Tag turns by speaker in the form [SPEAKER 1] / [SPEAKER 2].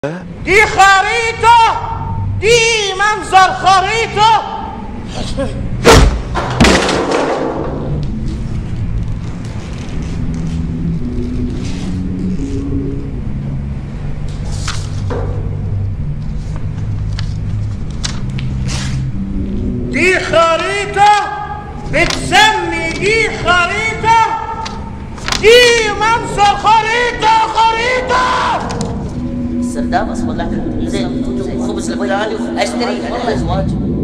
[SPEAKER 1] دي خريطة، دي منظر خريطة. دي خريطة بتسمي دي خريطة، دي منظر خريطة.
[SPEAKER 2] السرداب اصبر لك زين خبز البراني اشتري والله زواج.